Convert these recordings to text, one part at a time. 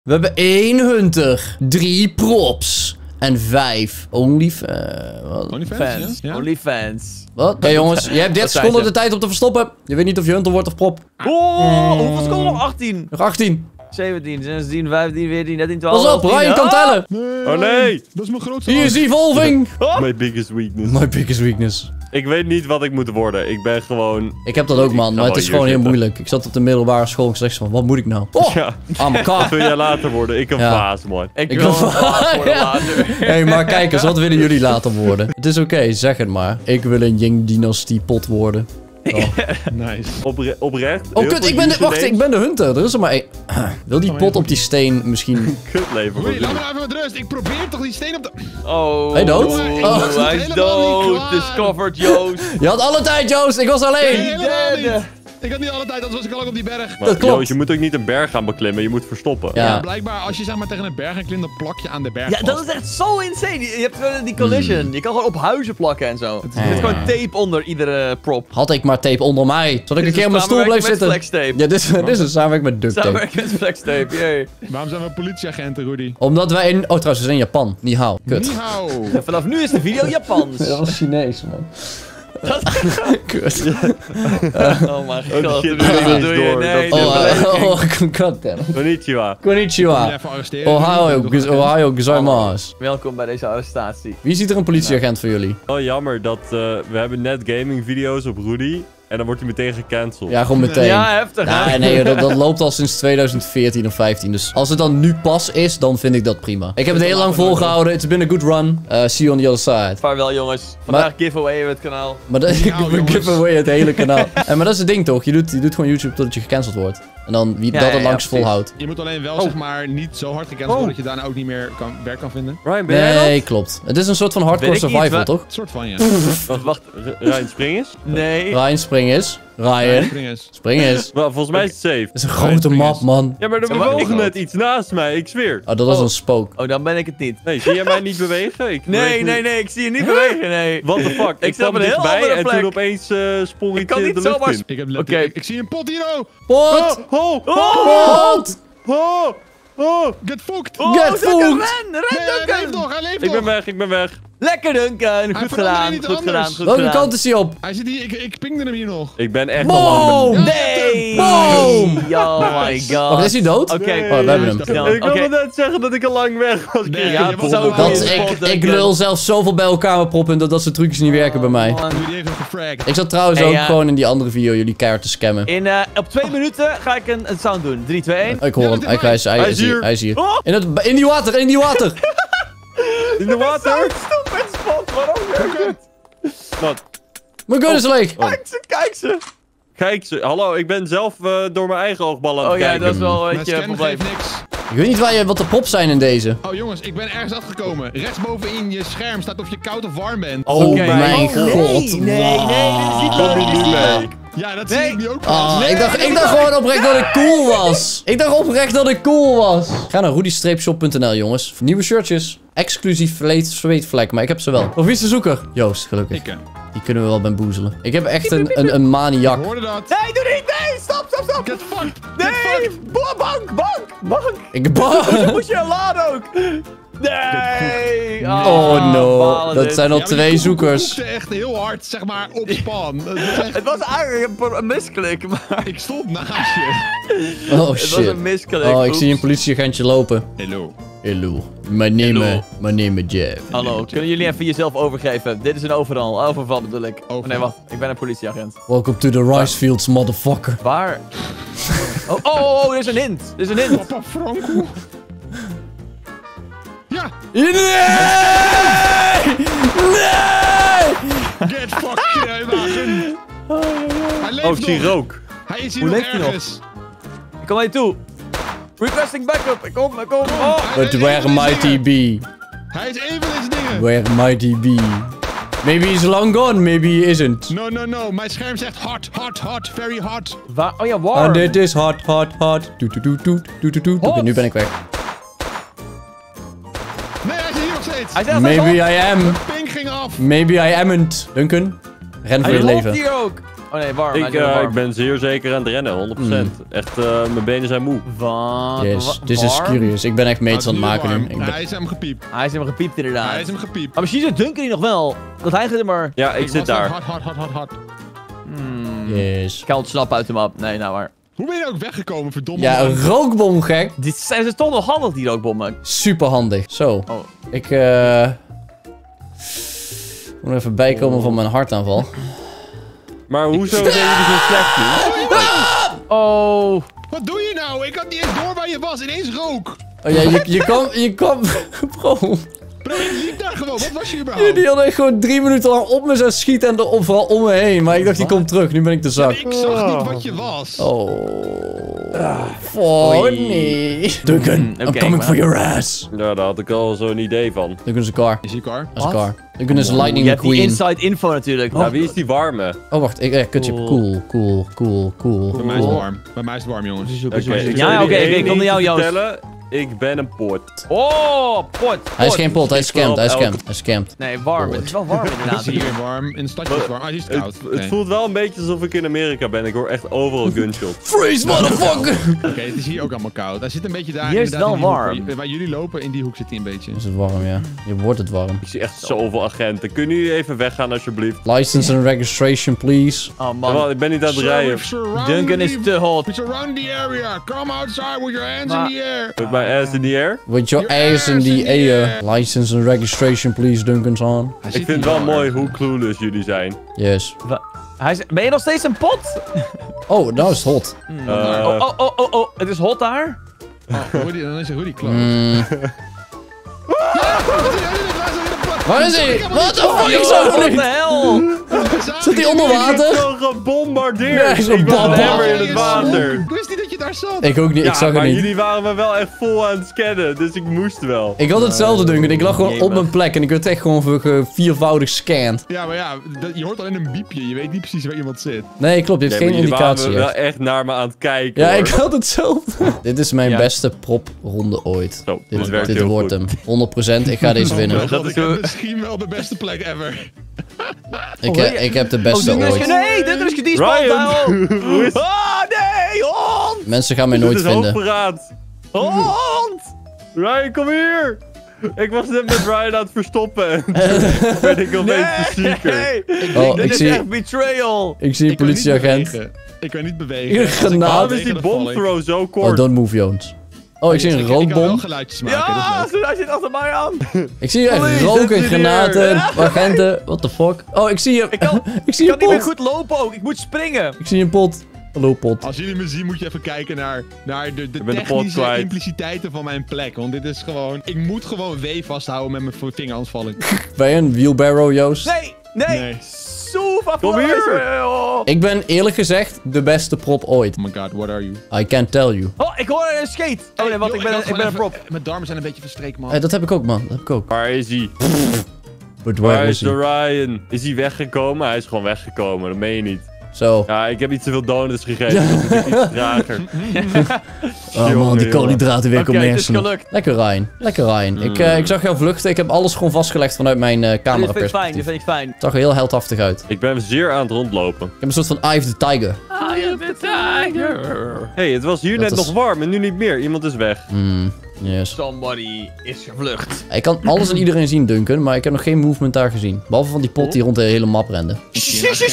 We hebben 1 hunter, 3 props en 5 OnlyFans? Ja? OnlyFans. Wat? Oké, jongens, je hebt 30 seconden de tijd om te verstoppen. Je weet niet of je hunter wordt of prop. Oh, hoeveel seconden nog? 18. Nog 18. 17, 16, 15, 14, 13, 12. Pas op, Ryan kan tellen. Nee, Oh nee! Dat is mijn grootste Hier is evolving. My biggest weakness. My biggest weakness. Ik weet niet wat ik moet worden. Ik ben gewoon... Ik heb dat ook, man, maar het is gewoon heel zitten. moeilijk. Ik zat op de middelbare school en zeg van, wat moet ik nou? Oh, Ja, aan elkaar. 2 jaar later worden. Ik een Ja. vaas, man. Ik Ik wil wil- een vaas worden Ja. later. Hé, maar kijk eens, wat willen jullie later worden? Het is oké, zeg het maar. Ik wil een Ying-dynastie pot worden. Oh, Nice. Oprecht. oh heel kut, veel wacht, ik ben de hunter. Er is er maar één. Wil die Oh, pot ja, op die steen misschien... Kutleven. Oei, laat me nou even met rust. Ik probeer toch die steen op de... Oh. Hij dood? Oh, Ik hij was is helemaal niet dood. klaar. Discovered, Joost. Je had alle tijd, Joost. Ik was alleen. Nee, helemaal derde. niet. Ik had niet alle tijd, anders was ik al lang op die berg. Maar, Dat klopt. Joost, je moet ook niet een berg gaan beklimmen. Je moet verstoppen. Ja. Ja, blijkbaar als je zeg maar tegen een berg gaat klimmen, dan plak je aan de berg Ja, vast. dat is echt zo insane. Je hebt gewoon die collision. Je kan gewoon op huizen plakken en zo. Er zit gewoon tape onder iedere prop. Had ik maar tape onder mij. Zodat ik een Dit is keer op mijn stoel bleef samenwerking zitten. met flextape. Ja, dit is een samenwerking met duct tape. Samenwerking met flextape, jee. Waarom zijn we politieagenten, Rudy? Omdat wij in... Oh, trouwens, we zijn in Japan. Ni hao. Kut. Ni hao. En vanaf nu is de video Japans. Dat was Chinees, man. Kut. Oh mijn Oh, god, shit, doe je, dat wat is doe je? door. Nee, Dat is Oh, belediging. goddamn. Konnichiwa. Moet je Konnichiwa. even arresteren. Ohio gozaimasu. Welkom bij deze arrestatie. Wie ziet er een politieagent voor jullie? Oh, jammer dat we hebben net gaming video's op Rudy. En dan wordt hij meteen gecanceld. Ja, gewoon meteen. Ja, heftig. hè? Nee, dat loopt al sinds 2014 of 15. Dus als het dan nu pas is, dan vind ik dat prima. Ik heb het heel lang volgehouden. It's been a good run. See you on the other side. Vaarwel jongens. Vandaag giveaway op het kanaal. Maar dat ik jongens. give away het hele kanaal. Maar dat is het ding toch? Je doet gewoon YouTube totdat je gecanceld wordt. En dan wie Ja, dat ja, het ja, langst precies. volhoudt. Je moet alleen wel zeg maar niet zo hard gecanceld worden dat je daarna ook niet meer werk kan vinden. Ryan, ben jij Nee, dat? klopt. Het is een soort van hardcore Weet ik niet, survival, wa- toch? Een soort van, ja. Wacht, Ryan, spring eens. Nee. Ryan, spring eens. Ryan, Spring eens. spring eens. Maar volgens mij is het safe. Dat is een grote spring map, eens. man. Ja, maar er Ja, maar bewoog ik net ook. iets naast mij. Ik zweer. Oh, dat was Oh. een spook. Oh, dan ben ik het niet. Nee, zie jij mij niet bewegen? Ik beweeg Nee, nu- nee, nee. Ik zie je niet bewegen, nee. What the fuck? Ik sta op kwam een heel dichtbij andere en plek. toen opeens sprong Ik iets kan in niet de lucht zomaar in. Ik heb Oké. ik zie een pot, Hiro! Pot! Oh, Pot! Get fucked! Oh, Get Duncan, food. ren! Nee, Ren, hij leeft Duncan! nog, hij leeft ik ben nog! weg, ik ben weg. Lekker, Duncan! Goed veranderde gedaan, niet goed anders. gedaan, goed Welke gedaan. kant is hij op? Hij zit hier, ik pingde hem hier nog. Ik ben echt al lang. Boom! Nee! Boom! Oh my god. Wacht, is hij dood? Oké. Nee. Oh, we hebben hem. Ja, Ik wilde oké. net zeggen dat ik al lang weg was. Nee, Ja, je hebt zo al- kan Dat je spot, ik Duncan. lul zelf zoveel bij elkaar met proppen dat soort trucjes niet werken bij mij. Man. Die heeft hem gefragged. Ik zat trouwens Hey, ook ja. gewoon in die andere video jullie keihard te scammen. Op 2 minuten ga ik een sound doen. 3, 2, 1. Ik hoor hem. Hij is Hij is hier. Hij is hier. Oh! In die water, in die water. In de water? Stupid spot, waarom werkt het? Wat? Mijn gun is leeg. Kijk ze, kijk ze. Kijk, hallo, ik ben zelf door mijn eigen oogballen aan Oh het ja, kijken. dat is wel een Mijn beetje een scan probleem. geeft niks. Ik weet niet wat de props zijn in deze. Oh jongens, ik ben ergens uitgekomen. Rechtsbovenin je scherm staat of je koud of warm bent. Oh Oké. mijn Oh, god. Nee, nee, nee, dit is niet Kom leuk, je dit is nu niet mee? leuk. Ja, dat Nee. zie ik nu ook. Ah, Nee, ik dacht gewoon oprecht dat ik cool was. Ik dacht oprecht dat ik cool was. Ga naar rudy-shop.nl jongens. Voor nieuwe shirtjes. Exclusief zweetvlek, maar ik heb ze wel. Of wie is de zoeker? Joost, gelukkig. Ik Die kunnen we wel bamboezelen. Ik heb echt een maniak. hoorde dat. Nee, doe niet, nee, stop, stop, stop. Get fucked. Nee, bank. Ik Moet je laden ook. Nee. Oh no. balen Dat dit. zijn al Ja, maar die 2 koek zoekers. koekte echt heel hard, zeg maar, op span. Dat is echt- Het was eigenlijk een misklik, maar Ik stond naast je. Oh het was shit. een misklik. Oh, ik Oeps. zie een politieagentje lopen. Hello. Hello. Mijn name is Jeff. Hallo, kunnen jullie even jezelf overgeven? Dit is een overval bedoel ik. Overval. Nee, wacht. Ik ben een politieagent. Welcome to the rice fields, motherfucker. Waar? Oh, er is een hint. Er is een hint. Papa Franco. Ja, Nee! Nee! get fucked, wagen. Hij leeft Oh, ik zie nog. rook. Hij is hier Hoe nog leeft hij nog? ergens. Ik kom naar je toe. Requesting backup. Ik kom. Oh. But where might he be? Hij is een van deze dingen. Where might he be? Maybe he's long gone, maybe he isn't. No, no, no. Mijn scherm zegt hot, hot, hot. Very hot. Waar? Oh ja, warm. And it is hot, hot, hot. Doet, doet, doet, doet, doet, doet, doet. Oké, nu ben ik weg. Nee, hij is hier nog steeds. Hij zegt Maybe I am. Ping ging af. Maybe I amn't. Duncan, ren voor Hij je loopt leven. hier ook. Oh nee, warm. Hij is heel warm. Ik ben zeer zeker aan het rennen, 100%. Echt, mijn benen zijn moe. Yes, this is curious. Ik ben echt mates aan het maken nu. Hij is hem gepiept. Hij is helemaal gepiept inderdaad. Hij is hem gepiept. Maar misschien zit Duncan hier nog wel. Dat hij gaat maar... Ja, ik zit daar. Hard. Yes. Ik ga ontsnappen uit de map. Nee, nou maar. Hoe ben je ook weggekomen, verdomme? Ja, een rookbom, gek. Dit zijn toch nog handig, die rookbommen. Super handig. Zo. Oh. Ik moet even bijkomen van mijn hartaanval. Maar hoezo zijn jullie zo slecht nu? Oh. Wat doe je nou? Ik had niet eens door waar je was. Ineens rook. Oh ja, je kwam... Bro. Bro, ik liep daar gewoon. Wat was je überhaupt? Die hadden echt gewoon 3 minuten lang op me zijn schieten en vooral om me heen. Maar ik dacht, die komt terug. Nu ben ik de zak. Ik zag niet wat je was. Oh, nee. Duncan, I'm coming for your ass. Ja, daar had ik al zo'n idee van. Duncan is een car. Is je car? Dat is een car. Duncan is Lightning Je hebt die McQueen. inside info natuurlijk. Nou, wie is die warme? Oh, wacht. Kutje. Cool. Bij mij is het warm. Bij mij is het warm, jongens. Oké, ik Ja, oké, ik kom naar jou, Joost. vertellen. Ik ben een pot. Oh, pot. Hij is geen pot, hij is scammed. Hij is elke- scammed. Nee, warm. Pot. Het is wel warm Het inderdaad. is hier warm. In de stadje is het warm. Ah, hier is het koud. Het voelt wel een beetje alsof ik in Amerika ben. Ik hoor echt overal gunshots. Freeze, motherfucker! Oké, het is hier ook allemaal koud. Hij zit een beetje daar. Hier is het inderdaad wel in die hoek. warm. Waar jullie lopen, in die hoek zit hij een beetje. Is het warm, ja. Je wordt het warm. Ik zie echt zoveel agenten. Kunnen jullie even weggaan alsjeblieft? License and registration, please. Oh Jawel, man. ik ben niet aan het Sir, rijden. we've surrounded Duncan is the- te hot. We surround the area. Come outside with your hands Maar- in the air. Met mijn ass in the air. With your Your ass in ass the in the air. air. License and registration, please, Duncan's on. Hij Ik zit vind het hier wel mooi erg. hoe clueless jullie zijn. Yes. Ben je nog steeds een pot? Oh, nou is het hot. Oh. Het is hot daar? Rudy, dan is er Rudy close. Waar is hij? What the fuck? Ik zag hem Wat niet. de hel? Zit hij onder Ik water? zo gebombardeerd. Nee, hij is een ik was een baba. emmer in het water. Ik wist niet dat je daar zat. Ik ook niet, ik zag maar hem niet. jullie waren me wel echt vol aan het scannen, dus ik moest wel. Ik had hetzelfde, Duncan. Ik lag gewoon op Jemig. mijn plek en ik werd echt gewoon viervoudig scanned. Ja, maar ja, je hoort alleen een biepje. Je weet niet precies waar iemand zit. Nee, klopt. Je hebt Nee, geen maar jullie waren indicatie. me wel echt. echt naar me aan het kijken. Ja, hoor. ik had hetzelfde. Dit is mijn Ja. beste propronde ooit. Zo, dit werkt Dit heel wordt goed. hem. 100%. Ik ga deze winnen. Dat is is zo- misschien wel de beste plek ever. Ik heb de beste Duncan is... ooit. Nee, Duncan is gedespawnd. Ryan! Hoe is Oh, nee, hond! Mensen gaan mij dit? nooit Is vinden. hoogverraad. Hond! Ryan, kom hier! Ik was net met Ryan aan het verstoppen en toen ben ik opeens de zieker. Nee, Oh, dit ik is zie, echt betrayal. ik zie een Ik kan niet politieagent. bewegen. Ik kan niet bewegen. Een Als ik granaat. Waarom val is die tegen, dan val ik. bomthrow zo Oh, kort? don't move, Jones. Oh, ik zie een Ik kan wel rookbom. geluidjes maken. Ja, dat is leuk. hij zit achter mij aan. Ik zie echt Police, roken, engineer. granaten, agenten. What the fuck? Oh, ik zie hem. Ik kan Ik zie niet een meer pot. goed lopen ook. Ik moet springen. Ik zie een pot. Hallo, pot. Als jullie me zien, moet je even kijken naar de Ik ben de pot technische kwijt. impliciteiten van mijn plek. Want dit is gewoon... Ik moet gewoon W vasthouden met mijn vinger, anders val ik. Ben je een wheelbarrow, Joost? Nee. Nee. Soef, af. Kom hier. Ik ben eerlijk gezegd de beste prop ooit. Oh my god, what are you? I can't tell you. Oh, ik hoor een skate. Oh nee, want Yo, ik ben had een gewoon prop. even- Mijn darmen zijn een beetje verstreken, man. Dat heb ik ook, man. Dat heb ik ook. Waar is hij? But Waar where is is de he? Ryan? Is hij weggekomen? Hij is gewoon weggekomen, dat meen je niet. Zo. Ja, ik heb iets te veel donuts gegeten, dus ik ben iets trager. Oh man, die koolhydraten weer Oké, komen het is hersenen. gelukt. Lekker Ryan. Lekker Ryan. Ik zag jou vluchten. Ik heb alles gewoon vastgelegd vanuit mijn Dit vind ik fijn, dit cameraperspectief. vind ik fijn. Het zag er heel heldhaftig uit. Ik ben zeer aan het rondlopen. Ik heb een soort van Eye of the Tiger. I am the tiger. Hey, het was hier Dat net is- nog warm en nu niet meer. Iemand is weg. Yes. Somebody is gevlucht. Ik kan alles en iedereen zien, Duncan, maar ik heb nog geen movement daar gezien. Behalve van die pot die rond de hele map rende. Dat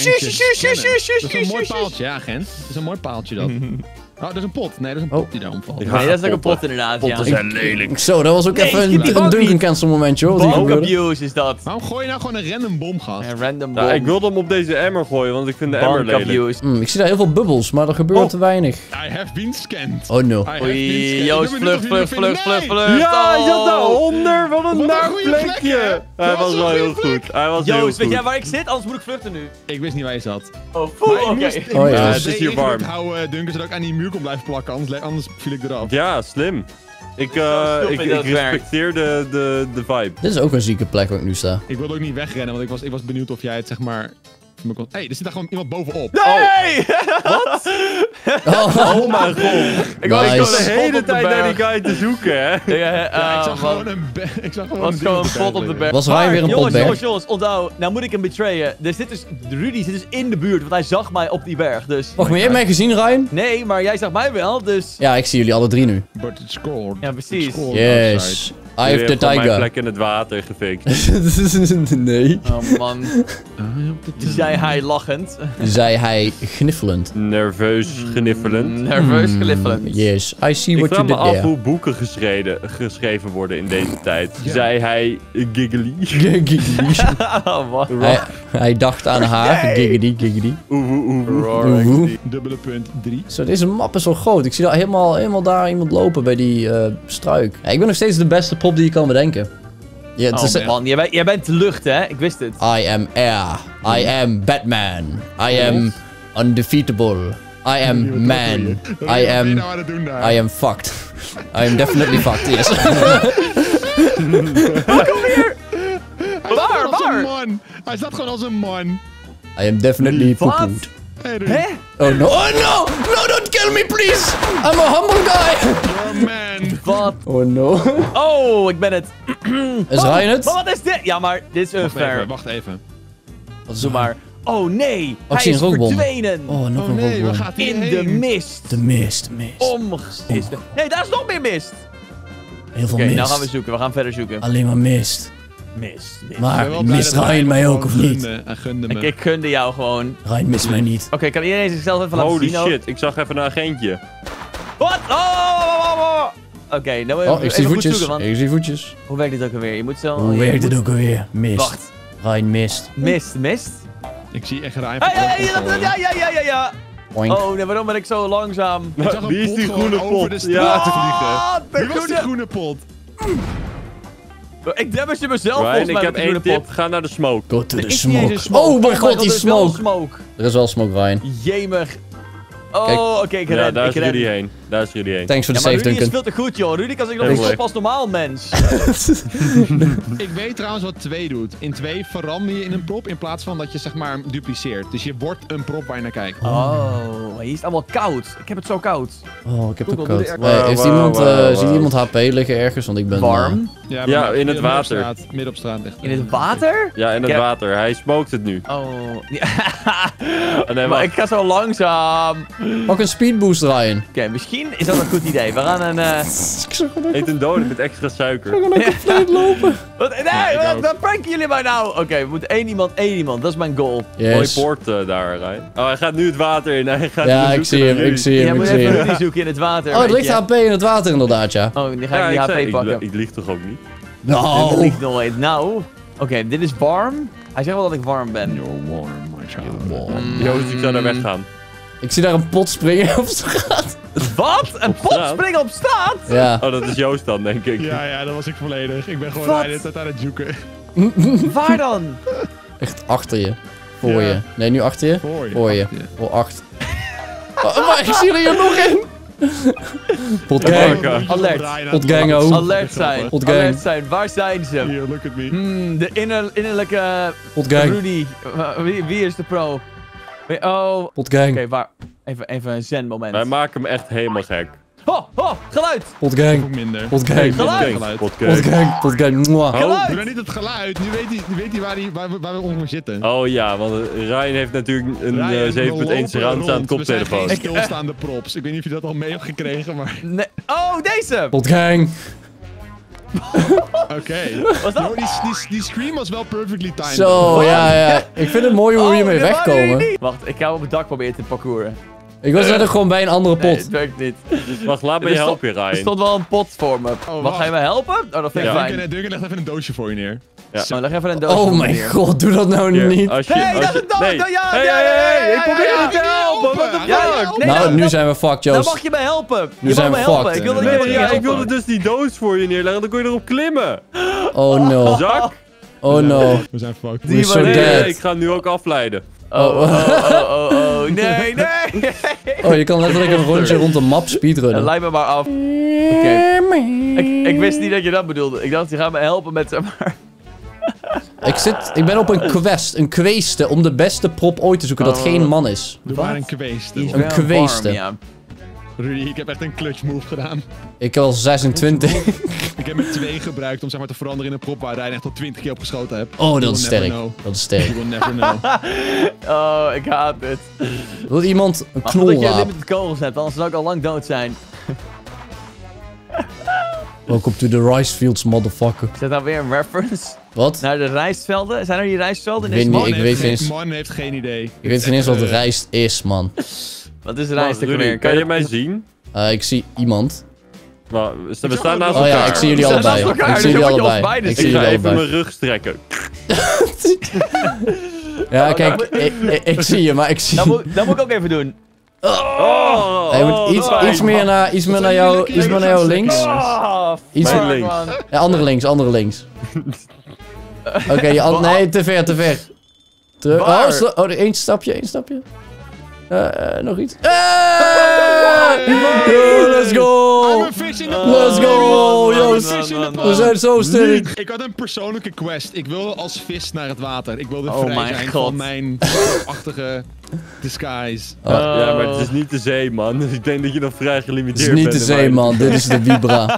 is een mooi paaltje, ja, agent. Dat is een mooi paaltje, dat. Oh, dat is een pot. Nee, dat is een pot Oh. die daar omvalt. Ik Nee, dat is ook een potten. pot inderdaad, ja. Potten zijn lelijk. Zo, dat was ook Nee, even schiet die een bank Duncan niet. cancel momentje hoor. Wat hier Bank gebeurde. abuse is dat. Waarom gooi je nou gewoon een random bom, gast? Een random Ja, bomb. ik wilde hem op deze emmer gooien, want ik vind de emmer Bank lelijk. abuse. Ik zie daar heel veel bubbels, maar er gebeurt Oh. te weinig. I have been scanned. Oh no. I have been Oei, scanned. Joost, Ik ben benieuwd vlucht, of jullie vlucht, me vlucht, vinden. vlucht, Nee! vlucht. Ja, hij zat Oh. daaronder! Wat een Wat een naar goede plek, plekje! hè? Hij Dat was was wel een heel goede plek. goed. Hij was heel Joost, weet goed. jij waar ik zit? Anders moet ik vluchten nu. Ik wist niet waar je zat. Oh, Maar ik oké. moest Oh, ja. Het is hier warm. houden, Duncan, zodat ik aan die muur kon blijven plakken. Anders viel ik eraf. Ja, slim. Ik stupid dat werkt. respecteer de vibe. Dit is ook een zieke plek waar ik nu sta. Ik wilde ook niet wegrennen, want ik was benieuwd of jij het, zeg maar, Hé, er zit daar gewoon iemand bovenop. Nee! Oh, mijn god. Ik Nice. was de Spot hele op de tijd naar die berg. guy te zoeken, hè. Ja, ik zag gewoon een Was gewoon een pot op de berg. Was Ryan weer een jongens, potberg? jongens, onthoud. Nou moet ik hem betrayen. Rudy zit dus in de buurt, want hij zag mij op die berg, dus... Wacht, maar jij hebt mij gezien, Ryan? Nee, maar jij zag mij wel, dus... Ja, ik zie jullie alle 3 nu. But it scored. Ja, precies. It scored Yes. outside. I have the Jullie hebben gewoon mijn tiger. plek in het water gefixt. Nee. Oh man, zei hij lachend. Zei hij gniffelend. Nerveus gniffelend. Nerveus gliffelend. Yes, I see Ik what vraag you me did af there. hoe boeken geschreven worden in deze tijd. Zei hij giggly? Oh man. Hij dacht aan haar. Giggity, giggity. Oeh. Dubbele punt 3. Zo, deze map is zo groot. Ik zie daar helemaal daar iemand lopen bij die struik. Ja, ik ben nog steeds de beste pop die je kan bedenken. Ja, het is, Oh man, jij bent de lucht, hè? Ik wist het. I am air. I am Batman. I am undefeatable. I am man. I am fucked. I am definitely fucked, yes. Kom hier! Waar? Man. Hij staat gewoon als een man. I am definitely Wat? poepoed. Hey, Hè? Oh no. Oh no! No, don't kill me, please! I'm a humble guy! You're a man. Wat? Oh no. Oh, ik ben het. Is Ryan het? Wat is dit? Ja, maar dit is unfair. Wacht even. Wat is Doe maar. Oh nee, ik hij zie is een rookbom. verdwenen. Oh, nog Oh een nee, waar rookbom. gaat hij In de heen? mist. De mist, mist. Omgestist. Nee, daar is nog meer mist. Heel veel Oké, mist. nou gaan we zoeken. We gaan verder zoeken. Alleen maar mist. Mist. Ik Maar ben wel blij mist dat hij Ryan me mij gewoon ook of niet? gunde. Hij gunde me. Ik gunde jou gewoon. Ryan mist mij niet. Oké, kan iedereen zichzelf even laten Holy zien? ook? shit, ik zag even een agentje. Wat? Oh! Oké, nou even, Oh, ik zie even goed voetjes. zoeken, want... Ik zie voetjes. Hoe werkt dit ook alweer? Je moet zo... Hoe je werkt moet- het ook alweer? Mist. Wacht. Ryan mist. Mist? Ik zie echt Ryan Oink. Oh, nee, waarom ben ik zo langzaam? Ik zag een Wie is pot die gewoon groene over pot? de straat Ja. te vliegen. Ah, de Wie was die groene... groene pot? Ik damage mezelf Ryan, volgens ik mij heb met de één groene tip. pot. Ga naar de smoke. Go to Er the is niet eens smoke. een smoke. Oh mijn god, er die is wel smoke. Er is wel smoke, Ryan. Jemig. Oh, Kijk. oké, ik Ja, ren. daar Ik is ren. Rudy heen. Daar is Rudy heen. Thanks voor de Ja, maar save, Rudy is Duncan. veel te goed, joh. Rudy kan zich nog Heel niet leuk. stoppen als normaal mens. Ik weet trouwens wat 2 doet. In 2 verander je in een prop in plaats van dat je zeg maar dupliceert. Dus je wordt een prop waar je naar kijkt. Oh, maar hier is het allemaal koud. Ik heb het zo koud. Oh, ik heb het Google, doe koud. de Hey, heeft Wow, iemand, wow, ziet wow. iemand HP liggen ergens? Want ik ben... Warm. Ja, Ja, maar in het midden op water. straat, midden op straat ligt. In het water? Ja, in het Ik heb- water. Hij smoked het nu. Oh. Ja. Oh, nee, Maar wacht. ik ga zo langzaam. Pak een speedboost, Ryan. Oké, misschien is dat een goed idee. We gaan een... Ik zag gewoon Eet een donut met extra suiker. compleet lopen. Wat? Nee, ik ook. wat pranken jullie mij nou? Oké, we moeten één iemand. Dat is mijn goal. Mooi Yes. poort daar, Ryan. Oh, hij gaat nu het water in. Hij gaat Ja, nu ik zoeken zie naar hem, jullie. ik zie Jij hem, ik moet zie even hem. Rudy zoeken in het water. Oh, er weet ligt je. HP in het water inderdaad, ja. Oh, dan ga Ja, ik die ik HP zei, pakken. ik lieg toch ook niet? Dit Nou. ligt nooit. Nou. Oké, dit is warm. Hij zegt wel dat ik warm ben. You're warm, my child. Joost, ik zou daar weggaan. Ik zie daar een pot springen op straat. Wat? Een pot straat? springen op straat? Ja. Oh, dat is Joost dan, denk ik. Ja, dat was ik volledig. Ik ben gewoon Wat? Ryan aan het zoeken. Waar dan? Echt achter je. Voor Ja. je. Nee, nu achter je. Voor je. Voor je. Achter je. Voor 8. Oh, maar ik zie er hier nog in. Potgang. Alert. Potgang ook. Alert zijn. Potgang. Alert zijn. Waar zijn ze? Here, look at me. De innerlijke Potgang. Rudy. Wie is de pro? Oh. Oké, Potgang. waar? Even een zen moment. Wij maken hem echt helemaal gek. Geluid! Potgang. Ook minder. Potgang. Geluid! Potgang. Potgang. Mwah. Oh. Geluid! Doe nou niet het geluid. Nu weet hij waar we onder zitten. Oh ja, want Ryan heeft natuurlijk een Ryan, we 7.1 lopen surround rond. aan We zijn koptelefoon. geen stilstaande props. Ik weet niet of je dat al mee hebt gekregen, maar... Nee. Oh, deze! Potgang. Oké. Was dat? Die scream was wel perfectly timed. Zo, ja. Ik vind het mooi hoe we hiermee dit waren jullie wegkomen. niet. Wacht, ik ga op het dak proberen te parcouren. Ik was net ook gewoon bij een andere Nee, pot. het werkt niet. Wacht, laat me Er je stond- helpen, Er Ryan. stond wel een pot voor me. Wat, wacht. ga je me helpen? Oh, dat vind ik Ja. fijn. Duncan legt even een doosje voor je neer. Ja. Oh, leg even een doosje Oh voor me mijn neer. god, doe dat nou Hier, niet. als je- Hey, als dat je- is het nee. ja, Hey, ja, hey, ja, hey, ja, ik probeer ja, het te ja, helpen. What the Ja, fuck? nee, Nou, dat- nu dat- zijn we fucked, Dan Joost. mag je me helpen. Nu Je zijn mag we me helpen. fucked. Ik wilde Nee, je Nee, ja, ik helpen. wilde dus die doos voor je neerleggen, dan kon je erop klimmen. Oh no. Zak? Oh no. We zijn fucked. We're so Nee, dead. ik ga hem nu ook afleiden. Oh, nee, nee. Oh, je kan letterlijk een rondje rond de map speedrunnen. Leid me maar af. Ik wist niet dat je dat bedoelde. Ik dacht, je gaat me helpen met, zeg maar... Ik ben op een quest. Een kweeste om de beste prop ooit te zoeken dat geen man is. Doe maar een kweest. Die is Een wel kweeste. warm, ja. Rudy, ik heb echt een clutch move gedaan. Ik heb al 26. Ik heb er 2 gebruikt om zeg maar te veranderen in een prop waar hij echt tot 20 keer op geschoten hebt. Oh, You dat is will never sterk. know. Dat is sterk. You will never know. Oh, ik haat dit. Wil iemand een Wacht dat je knolraap? limited kogels hebt, anders zou ik al lang dood zijn. Welcome to the rice fields, motherfucker. Is dat nou weer een reference Wat? naar de rijstvelden? Zijn er die rijstvelden in Ik deze weet map? niet, ik weet niet eens. Man heeft geen idee. Ik weet niet eens wat rijst is, man. Wat is rijst ook Rudy, weer? kan je mij zien? Ik zie iemand. Maar, we staan naast Oh elkaar. ja, ik zie jullie We staan allebei. naast elkaar, Ik zie dus jullie dan moet je ons allebei. beiden Ik Ik zie zien. ga jullie even allebei. mijn rug strekken. Ja, kijk, ik zie je, maar ik zie... Dat moet ik ook even doen. Oh, Hij moet iets meer naar jou links. Oh, Iets fuck, meer links. man. Ja, andere links. Oké, nee, te ver. Waar? Eén stapje. Nog iets. Let's go! I'm a fish in the Let's go, I'm a Joost. fish in the We pond. zijn zo sterk. Ik had een persoonlijke quest. Ik wilde als vis naar het water. Ik wilde Oh vrij mijn zijn God. van mijn achtige disguise. Ja, maar het is niet de zee, man. Dus ik denk dat je nog vrij Het gelimiteerd is bent. niet de in zee, mijn- man. Dit is de Vibra.